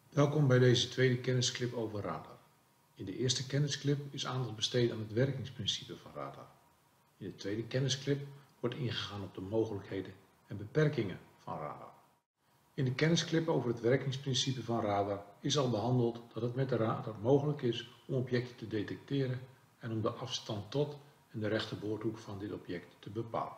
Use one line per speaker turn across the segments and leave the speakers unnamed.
Welkom bij deze tweede kennisclip over radar. In de eerste kennisclip is aandacht besteed aan het werkingsprincipe van radar. In de tweede kennisclip wordt ingegaan op de mogelijkheden en beperkingen van radar. In de kennisclip over het werkingsprincipe van radar is al behandeld dat het met de radar mogelijk is om objecten te detecteren en om de afstand tot en de rechte boordhoek van dit object te bepalen.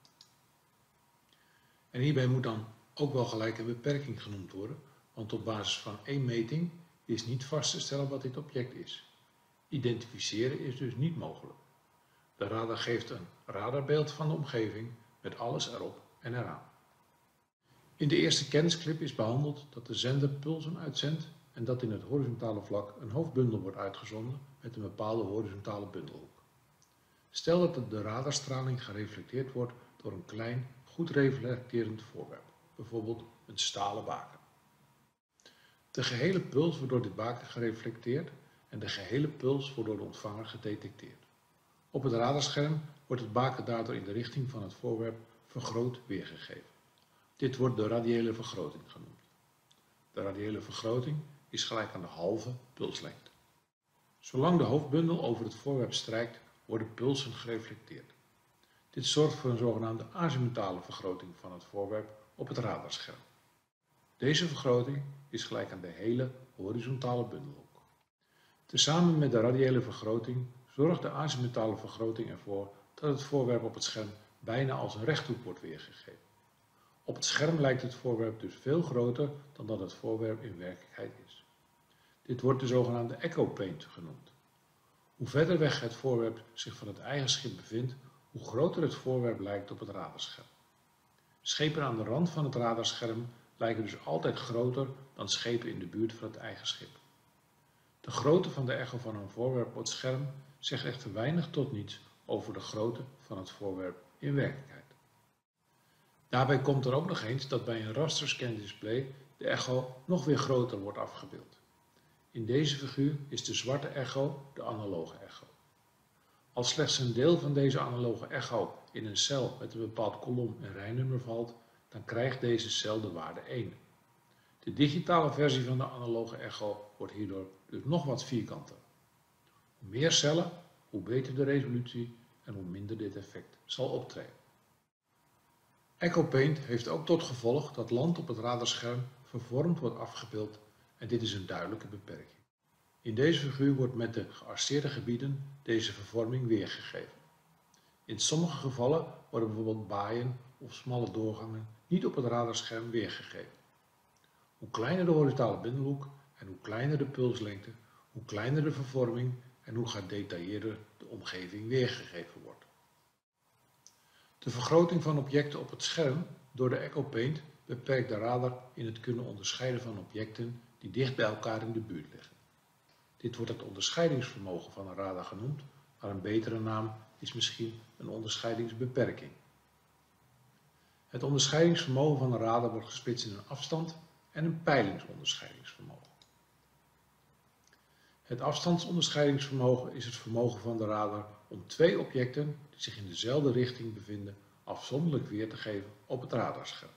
En hierbij moet dan ook wel gelijk een beperking genoemd worden, want op basis van één meting is niet vast te stellen wat dit object is. Identificeren is dus niet mogelijk. De radar geeft een radarbeeld van de omgeving met alles erop en eraan. In de eerste kennisclip is behandeld dat de zender pulsen uitzendt en dat in het horizontale vlak een hoofdbundel wordt uitgezonden met een bepaalde horizontale bundelhoek. Stel dat de radarstraling gereflecteerd wordt door een klein, goed reflecterend voorwerp, bijvoorbeeld een stalen baken. De gehele puls wordt door dit baken gereflecteerd en de gehele puls wordt door de ontvanger gedetecteerd. Op het radarscherm wordt het baken daardoor in de richting van het voorwerp vergroot weergegeven. Dit wordt de radiële vergroting genoemd. De radiële vergroting is gelijk aan de halve pulslengte. Zolang de hoofdbundel over het voorwerp strijkt, worden pulsen gereflecteerd. Dit zorgt voor een zogenaamde azimutale vergroting van het voorwerp op het radarscherm. Deze vergroting is gelijk aan de hele horizontale bundelhoek. Tezamen met de radiële vergroting zorgt de azimutale vergroting ervoor dat het voorwerp op het scherm bijna als een rechthoek wordt weergegeven. Op het scherm lijkt het voorwerp dus veel groter dan dat het voorwerp in werkelijkheid is. Dit wordt de zogenaamde echo paint genoemd. Hoe verder weg het voorwerp zich van het eigen schip bevindt, hoe groter het voorwerp lijkt op het radarscherm. Schepen aan de rand van het radarscherm lijken dus altijd groter dan schepen in de buurt van het eigen schip. De grootte van de echo van een voorwerp op het scherm zegt echter weinig tot niets over de grootte van het voorwerp in werkelijkheid. Daarbij komt er ook nog eens dat bij een rasterscan display de echo nog weer groter wordt afgebeeld. In deze figuur is de zwarte echo de analoge echo. Als slechts een deel van deze analoge echo in een cel met een bepaald kolom- en rijnummer valt, dan krijgt deze cel de waarde 1. De digitale versie van de analoge echo wordt hierdoor dus nog wat vierkanter. Hoe meer cellen, hoe beter de resolutie en hoe minder dit effect zal optreden. Echo Paint heeft ook tot gevolg dat land op het radarscherm vervormd wordt afgebeeld en dit is een duidelijke beperking. In deze figuur wordt met de gearseerde gebieden deze vervorming weergegeven. In sommige gevallen worden bijvoorbeeld baaien of smalle doorgangen niet op het radarscherm weergegeven. Hoe kleiner de horizontale bundelhoek en hoe kleiner de pulslengte, hoe kleiner de vervorming en hoe gedetailleerder de omgeving weergegeven wordt. De vergroting van objecten op het scherm door de Echo Paint beperkt de radar in het kunnen onderscheiden van objecten die dicht bij elkaar in de buurt liggen. Dit wordt het onderscheidingsvermogen van een radar genoemd, maar een betere naam is misschien een onderscheidingsbeperking. Het onderscheidingsvermogen van een radar wordt gesplitst in een afstand en een peilingsonderscheidingsvermogen. Het afstandsonderscheidingsvermogen is het vermogen van de radar om twee objecten die zich in dezelfde richting bevinden afzonderlijk weer te geven op het radarscherm.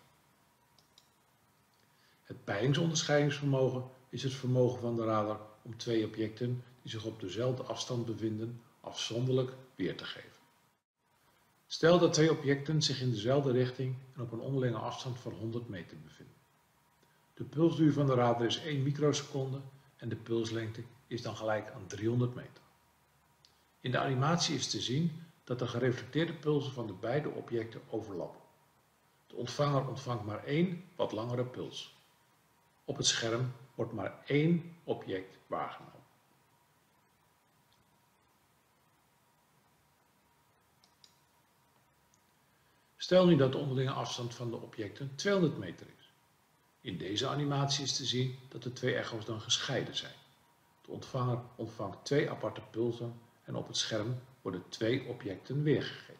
Het peilingsonderscheidingsvermogen is het vermogen van de radar om twee objecten die zich op dezelfde afstand bevinden afzonderlijk weer te geven. Stel dat twee objecten zich in dezelfde richting en op een onderlinge afstand van 100 meter bevinden. De pulsduur van de radar is 1 microseconde en de pulslengte is dan gelijk aan 300 meter. In de animatie is te zien dat de gereflecteerde pulsen van de beide objecten overlappen. De ontvanger ontvangt maar één wat langere puls. Op het scherm wordt maar één object waargenomen. Stel nu dat de onderlinge afstand van de objecten 200 meter is. In deze animatie is te zien dat de twee echo's dan gescheiden zijn. De ontvanger ontvangt twee aparte pulsen en op het scherm worden twee objecten weergegeven.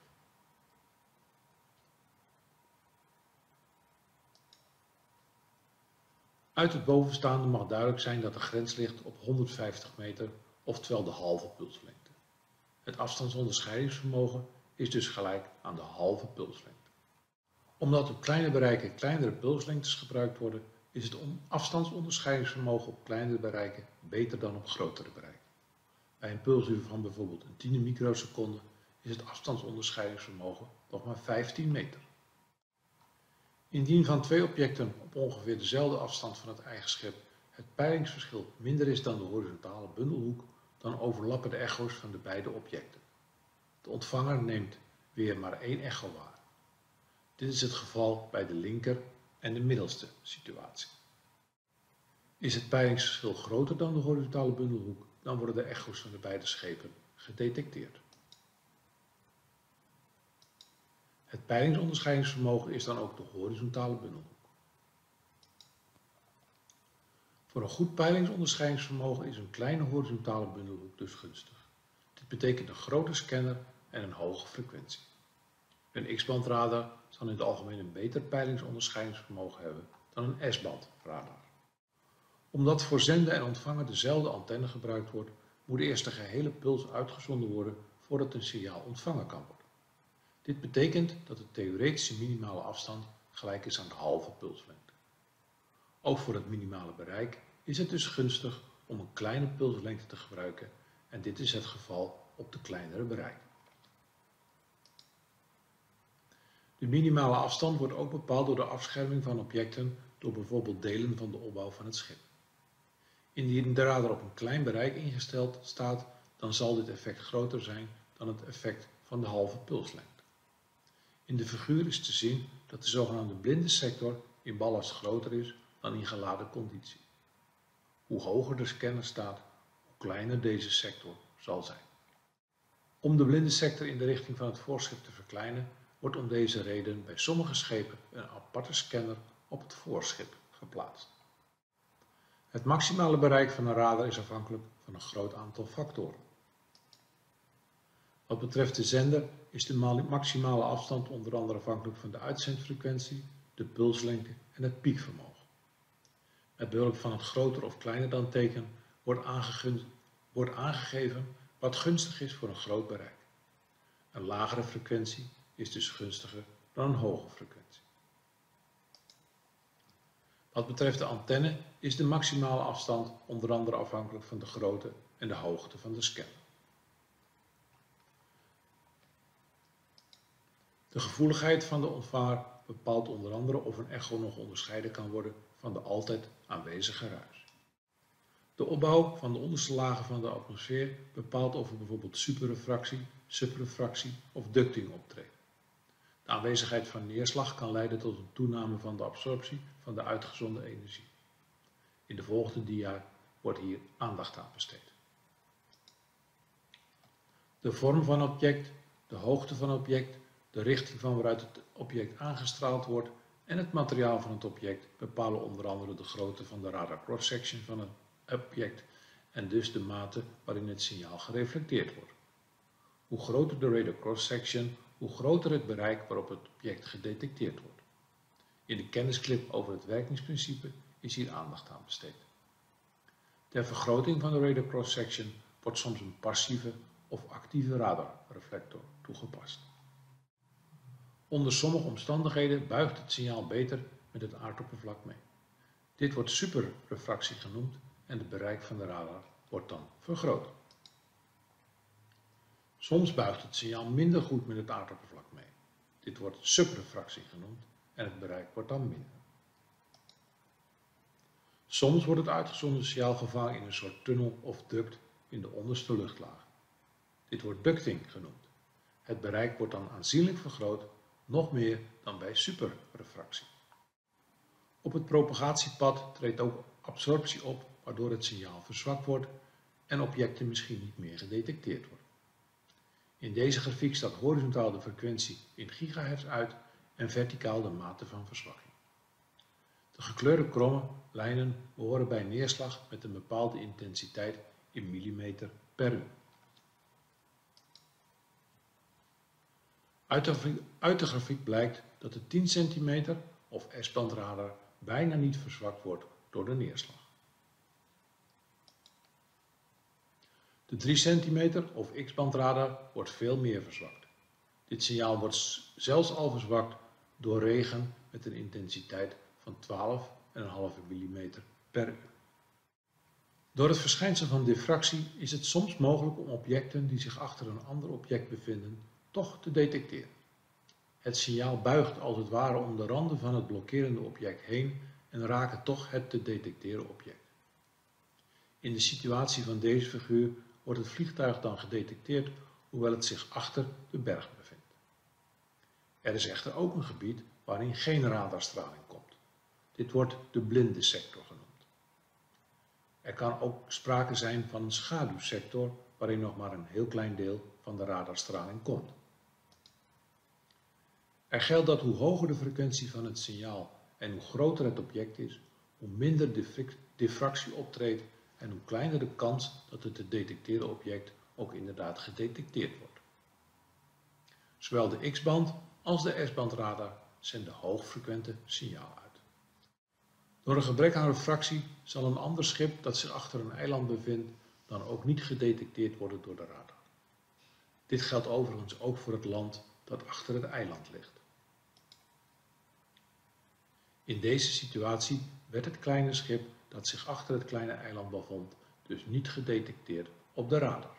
Uit het bovenstaande mag duidelijk zijn dat de grens ligt op 150 meter, oftewel de halve pulslengte. Het afstandsonderscheidingsvermogen is dus gelijk aan de halve pulslengte. Omdat op kleine bereiken kleinere pulslengtes gebruikt worden, is het afstandsonderscheidingsvermogen op kleinere bereiken beter dan op grotere bereiken. Bij een pulsuur van bijvoorbeeld een tiende microseconde is het afstandsonderscheidingsvermogen nog maar 15 meter. Indien van twee objecten op ongeveer dezelfde afstand van het eigen schip het peilingsverschil minder is dan de horizontale bundelhoek, dan overlappen de echo's van de beide objecten. De ontvanger neemt weer maar één echo waar. Dit is het geval bij de linker en de middelste situatie. Is het peilingsverschil groter dan de horizontale bundelhoek, dan worden de echo's van de beide schepen gedetecteerd. Het peilingsonderscheidingsvermogen is dan ook de horizontale bundelhoek. Voor een goed peilingsonderscheidingsvermogen is een kleine horizontale bundelhoek dus gunstig. Dit betekent een grote scanner en een hoge frequentie. Een X-band radar zal in het algemeen een beter peilingsonderscheidingsvermogen hebben dan een S-band radar. Omdat voor zenden en ontvangen dezelfde antenne gebruikt wordt, moet eerst de gehele puls uitgezonden worden voordat een signaal ontvangen kan worden. Dit betekent dat de theoretische minimale afstand gelijk is aan de halve pulslengte. Ook voor het minimale bereik is het dus gunstig om een kleine pulslengte te gebruiken en dit is het geval op de kleinere bereiken. De minimale afstand wordt ook bepaald door de afscherming van objecten door bijvoorbeeld delen van de opbouw van het schip. Indien de radar op een klein bereik ingesteld staat, dan zal dit effect groter zijn dan het effect van de halve pulslengte. In de figuur is te zien dat de zogenaamde blinde sector in ballast groter is dan in geladen conditie. Hoe hoger de scanner staat, hoe kleiner deze sector zal zijn. Om de blinde sector in de richting van het voorschip te verkleinen, wordt om deze reden bij sommige schepen een aparte scanner op het voorschip geplaatst. Het maximale bereik van een radar is afhankelijk van een groot aantal factoren. Wat betreft de zender is de maximale afstand onder andere afhankelijk van de uitzendfrequentie, de pulslengte en het piekvermogen. Met behulp van het groter of kleiner dan teken wordt aangegeven wat gunstig is voor een groot bereik. Een lagere frequentie is dus gunstiger dan een hoge frequentie. Wat betreft de antenne is de maximale afstand onder andere afhankelijk van de grootte en de hoogte van de scanner. De gevoeligheid van de ontvanger bepaalt onder andere of een echo nog onderscheiden kan worden van de altijd aanwezige ruis. De opbouw van de onderste lagen van de atmosfeer bepaalt of er bijvoorbeeld superrefractie, subrefractie of ducting optreedt. De aanwezigheid van neerslag kan leiden tot een toename van de absorptie van de uitgezonden energie. In de volgende dia wordt hier aandacht aan besteed. De vorm van het object, de hoogte van het object, de richting van waaruit het object aangestraald wordt en het materiaal van het object bepalen onder andere de grootte van de radar cross-section van het object en dus de mate waarin het signaal gereflecteerd wordt. Hoe groter de radar cross-section, hoe groter het bereik waarop het object gedetecteerd wordt. In de kennisclip over het werkingsprincipe is hier aandacht aan besteed. Ter vergroting van de radar cross-section wordt soms een passieve of actieve radarreflector toegepast. Onder sommige omstandigheden buigt het signaal beter met het aardoppervlak mee. Dit wordt superrefractie genoemd en het bereik van de radar wordt dan vergroot. Soms buigt het signaal minder goed met het aardoppervlak mee. Dit wordt subrefractie genoemd en het bereik wordt dan minder. Soms wordt het uitgezonden signaal gevangen in een soort tunnel of duct in de onderste luchtlaag. Dit wordt ducting genoemd. Het bereik wordt dan aanzienlijk vergroot, nog meer dan bij superrefractie. Op het propagatiepad treedt ook absorptie op, waardoor het signaal verzwakt wordt en objecten misschien niet meer gedetecteerd worden. In deze grafiek staat horizontaal de frequentie in gigahertz uit en verticaal de mate van verzwakking. De gekleurde kromme lijnen behoren bij neerslag met een bepaalde intensiteit in millimeter per uur. Uit de grafiek blijkt dat de 10 cm of S-band radar bijna niet verzwakt wordt door de neerslag. De 3 cm of X-band radar wordt veel meer verzwakt. Dit signaal wordt zelfs al verzwakt door regen met een intensiteit van 12,5 mm per uur. Door het verschijnsel van diffractie is het soms mogelijk om objecten die zich achter een ander object bevinden, toch te detecteren. Het signaal buigt als het ware om de randen van het blokkerende object heen en raakt toch het te detecteren object. In de situatie van deze figuur wordt het vliegtuig dan gedetecteerd, hoewel het zich achter de berg bevindt. Er is echter ook een gebied waarin geen radarstraling komt. Dit wordt de blinde sector genoemd. Er kan ook sprake zijn van een schaduwsector waarin nog maar een heel klein deel van de radarstraling komt. Er geldt dat hoe hoger de frequentie van het signaal en hoe groter het object is, hoe minder diffractie optreedt en hoe kleiner de kans dat het te detecteren object ook inderdaad gedetecteerd wordt. Zowel de X-band als de S-band radar zenden hoogfrequente signaal uit. Door een gebrek aan refractie zal een ander schip dat zich achter een eiland bevindt dan ook niet gedetecteerd worden door de radar. Dit geldt overigens ook voor het land dat achter het eiland ligt. In deze situatie werd het kleine schip dat zich achter het kleine eiland bevond dus niet gedetecteerd op de radar.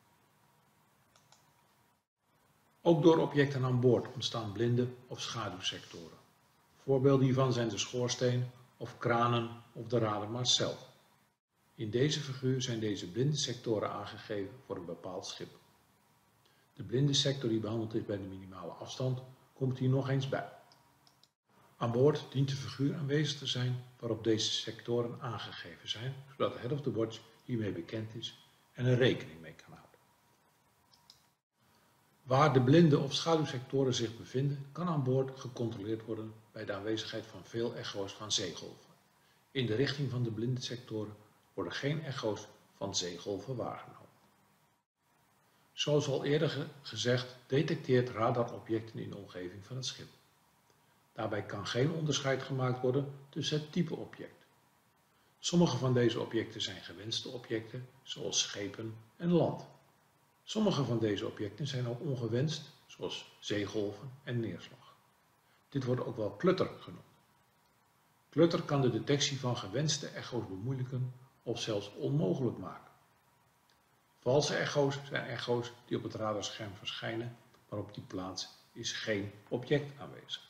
Ook door objecten aan boord ontstaan blinde of schaduwsectoren. Voorbeelden hiervan zijn de schoorsteen of kranen of de radarmast zelf. In deze figuur zijn deze blinde sectoren aangegeven voor een bepaald schip. De blinde sector die behandeld is bij de minimale afstand komt hier nog eens bij. Aan boord dient de figuur aanwezig te zijn waarop deze sectoren aangegeven zijn, zodat de head of the watch hiermee bekend is en er rekening mee kan houden. Waar de blinde of schaduwsectoren zich bevinden, kan aan boord gecontroleerd worden bij de aanwezigheid van veel echo's van zeegolven. In de richting van de blinde sectoren worden geen echo's van zeegolven waargenomen. Zoals al eerder gezegd, detecteert radar objecten in de omgeving van het schip. Daarbij kan geen onderscheid gemaakt worden tussen het type object. Sommige van deze objecten zijn gewenste objecten, zoals schepen en land. Sommige van deze objecten zijn ook ongewenst, zoals zeegolven en neerslag. Dit wordt ook wel klutter genoemd. Klutter kan de detectie van gewenste echo's bemoeilijken of zelfs onmogelijk maken. Valse echo's zijn echo's die op het radarscherm verschijnen, maar op die plaats is geen object aanwezig.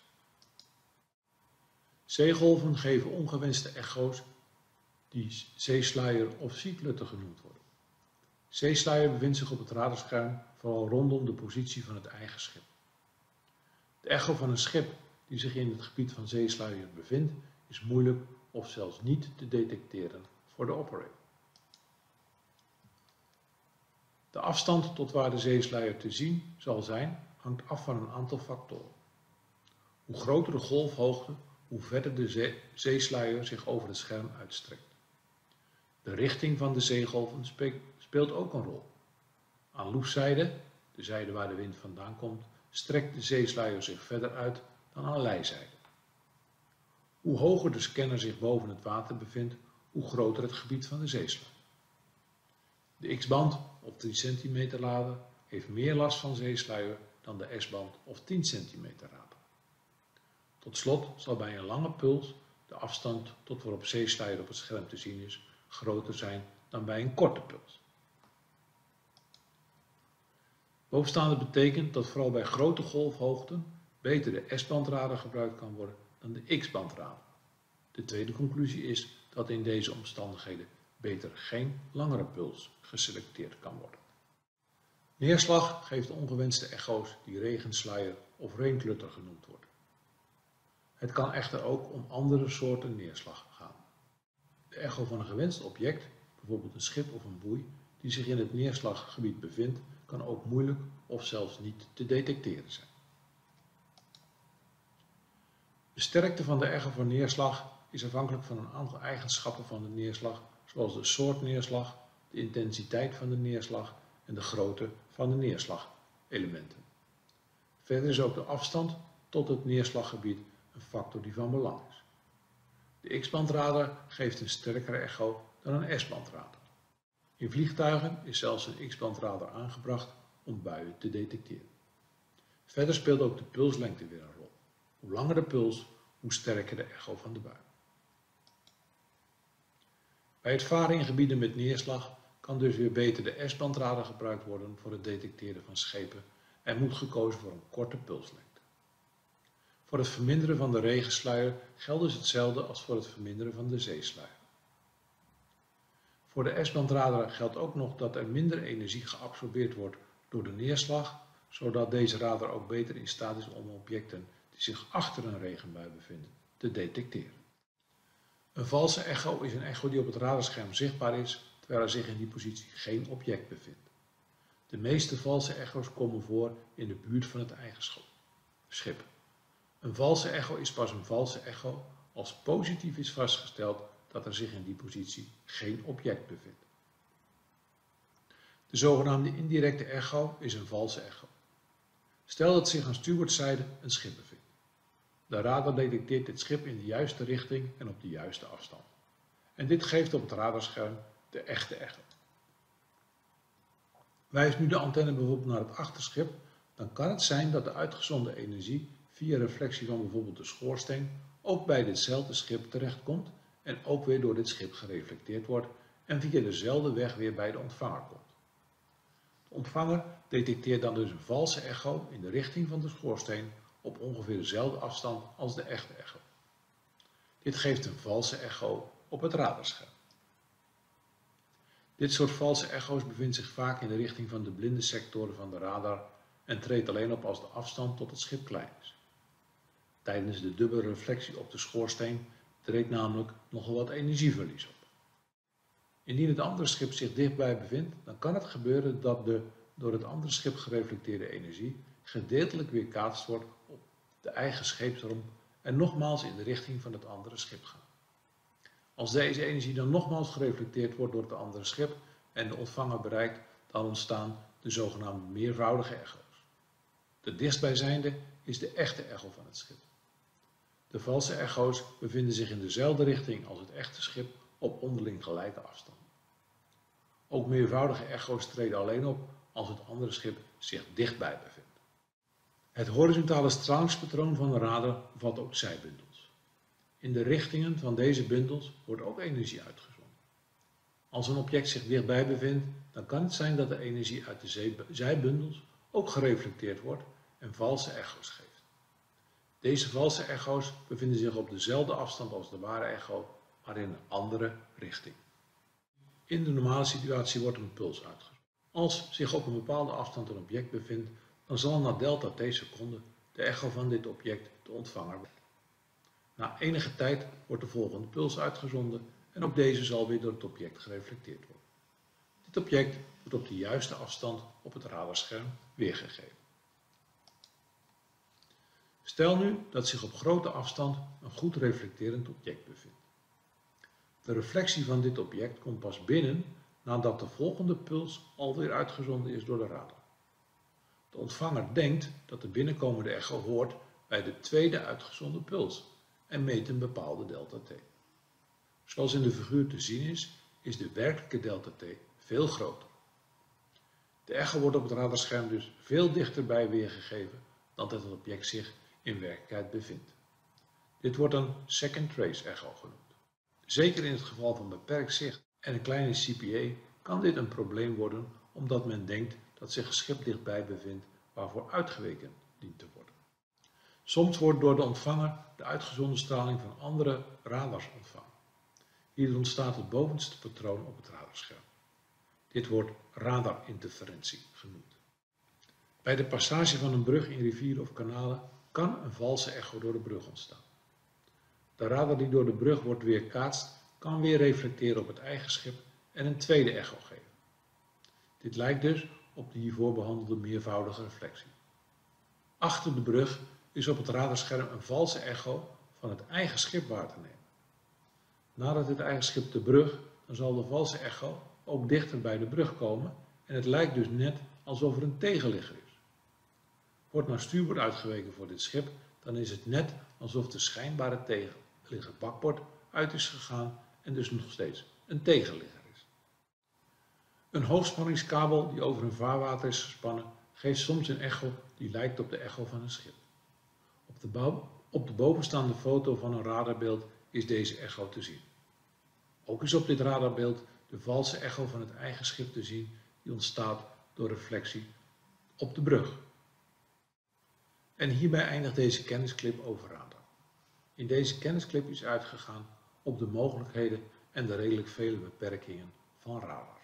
Zeegolven geven ongewenste echo's die zeesluier of seeklutter genoemd worden. Zeesluier bevindt zich op het radarscherm vooral rondom de positie van het eigen schip. De echo van een schip die zich in het gebied van zeesluier bevindt is moeilijk of zelfs niet te detecteren voor de operator. De afstand tot waar de zeesluier te zien zal zijn hangt af van een aantal factoren. Hoe groter de golfhoogte, hoe verder de zeesluier zich over het scherm uitstrekt. De richting van de zeegolven speelt ook een rol. Aan loeszijde, de zijde waar de wind vandaan komt, strekt de zeesluier zich verder uit dan aan lijzijde. Hoe hoger de scanner zich boven het water bevindt, hoe groter het gebied van de zeesluier. De X-band of 3 cm radar heeft meer last van zeesluier dan de S-band of 10 cm radar. Tot slot zal bij een lange puls de afstand tot waarop zeesluier op het scherm te zien is groter zijn dan bij een korte puls. Bovenstaande betekent dat vooral bij grote golfhoogten beter de S-band radar gebruikt kan worden dan de X-band radar. De tweede conclusie is dat in deze omstandigheden beter geen langere puls geselecteerd kan worden. Neerslag geeft ongewenste echo's die regensluier of rainklutter genoemd worden. Het kan echter ook om andere soorten neerslag gaan. De echo van een gewenst object, bijvoorbeeld een schip of een boei, die zich in het neerslaggebied bevindt, kan ook moeilijk of zelfs niet te detecteren zijn. De sterkte van de echo van neerslag is afhankelijk van een aantal eigenschappen van de neerslag, zoals de soort neerslag, de intensiteit van de neerslag en de grootte van de neerslagelementen. Verder is ook de afstand tot het neerslaggebied een factor die van belang is. De X-band radar geeft een sterkere echo dan een S-band radar. In vliegtuigen is zelfs een X-band radar aangebracht om buien te detecteren. Verder speelt ook de pulslengte weer een rol. Hoe langer de puls, hoe sterker de echo van de bui. Bij het varen in gebieden met neerslag kan dus weer beter de S-bandradar gebruikt worden voor het detecteren van schepen en moet gekozen voor een korte pulslengte. Voor het verminderen van de regensluier geldt dus hetzelfde als voor het verminderen van de zeesluier. Voor de S-bandradar geldt ook nog dat er minder energie geabsorbeerd wordt door de neerslag, zodat deze radar ook beter in staat is om objecten die zich achter een regenbui bevinden te detecteren. Een valse echo is een echo die op het radarscherm zichtbaar is, terwijl er zich in die positie geen object bevindt. De meeste valse echo's komen voor in de buurt van het eigen schip. Een valse echo is pas een valse echo als positief is vastgesteld dat er zich in die positie geen object bevindt. De zogenaamde indirecte echo is een valse echo. Stel dat zich aan stuurboordzijde een schip bevindt. De radar detecteert dit schip in de juiste richting en op de juiste afstand. En dit geeft op het radarscherm de echte echo. Wijst nu de antenne bijvoorbeeld naar het achterschip, dan kan het zijn dat de uitgezonden energie via reflectie van bijvoorbeeld de schoorsteen ook bij ditzelfde schip terechtkomt en ook weer door dit schip gereflecteerd wordt en via dezelfde weg weer bij de ontvanger komt. De ontvanger detecteert dan dus een valse echo in de richting van de schoorsteen op ongeveer dezelfde afstand als de echte echo. Dit geeft een valse echo op het radarscherm. Dit soort valse echo's bevindt zich vaak in de richting van de blinde sectoren van de radar en treedt alleen op als de afstand tot het schip klein is. Tijdens de dubbele reflectie op de schoorsteen treedt namelijk nogal wat energieverlies op. Indien het andere schip zich dichtbij bevindt, dan kan het gebeuren dat de door het andere schip gereflecteerde energie gedeeltelijk weerkaatst wordt op de eigen scheepsromp en nogmaals in de richting van het andere schip gaat. Als deze energie dan nogmaals gereflecteerd wordt door het andere schip en de ontvanger bereikt, dan ontstaan de zogenaamde meervoudige echo's. De dichtstbijzijnde is de echte echo van het schip. De valse echo's bevinden zich in dezelfde richting als het echte schip op onderling gelijke afstand. Ook meervoudige echo's treden alleen op als het andere schip zich dichtbij bevindt. Het horizontale stralingspatroon van de radar bevat ook zijbundels. In de richtingen van deze bundels wordt ook energie uitgezonden. Als een object zich dichtbij bevindt, dan kan het zijn dat de energie uit de zijbundels ook gereflecteerd wordt en valse echo's geeft. Deze valse echo's bevinden zich op dezelfde afstand als de ware echo, maar in een andere richting. In de normale situatie wordt een puls uitgezonden. Als zich op een bepaalde afstand een object bevindt, dan zal na delta t seconden de echo van dit object de ontvanger worden. Na enige tijd wordt de volgende puls uitgezonden en ook deze zal weer door het object gereflecteerd worden. Dit object wordt op de juiste afstand op het radarscherm weergegeven. Stel nu dat zich op grote afstand een goed reflecterend object bevindt. De reflectie van dit object komt pas binnen nadat de volgende puls alweer uitgezonden is door de radar. De ontvanger denkt dat de binnenkomende echo hoort bij de tweede uitgezonden puls en meet een bepaalde delta t. Zoals in de figuur te zien is de werkelijke delta t veel groter. De echo wordt op het radarscherm dus veel dichterbij weergegeven dan dat het object zich in werkelijkheid bevindt. Dit wordt een second trace echo genoemd. Zeker in het geval van beperkt zicht en een kleine CPA kan dit een probleem worden omdat men denkt dat zich een schip dichtbij bevindt waarvoor uitgeweken dient te worden. Soms wordt door de ontvanger de uitgezonden straling van andere radars ontvangen. Hier ontstaat het bovenste patroon op het radarscherm. Dit wordt radarinterferentie genoemd. Bij de passage van een brug in rivieren of kanalen kan een valse echo door de brug ontstaan. De radar die door de brug wordt weerkaatst, kan weer reflecteren op het eigen schip en een tweede echo geven. Dit lijkt dus op de hiervoor behandelde meervoudige reflectie. Achter de brug is op het radarscherm een valse echo van het eigen schip waar te nemen. Nadat het eigen schip de brug, dan zal de valse echo ook dichter bij de brug komen en het lijkt dus net alsof er een tegenligger is. Wordt naar stuurboord uitgeweken voor dit schip, dan is het net alsof de schijnbare tegenligger bakboord uit is gegaan en dus nog steeds een tegenligger is. Een hoogspanningskabel die over een vaarwater is gespannen, geeft soms een echo die lijkt op de echo van een schip. Op de bovenstaande foto van een radarbeeld is deze echo te zien. Ook is op dit radarbeeld de valse echo van het eigen schip te zien die ontstaat door reflectie op de brug. En hierbij eindigt deze kennisclip over radar. In deze kennisclip is uitgegaan op de mogelijkheden en de redelijk vele beperkingen van radar.